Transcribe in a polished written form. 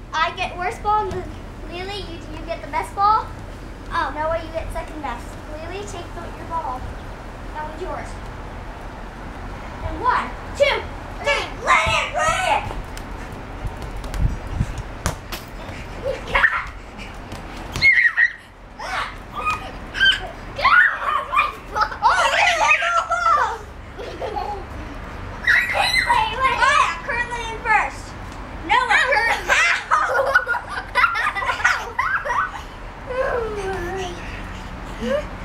I get worst ball, and Lily, you get the best ball. Oh. Noah, you get second best. Lily, take your ball. That one's yours. And 1, 2, 3, let it! Yeah.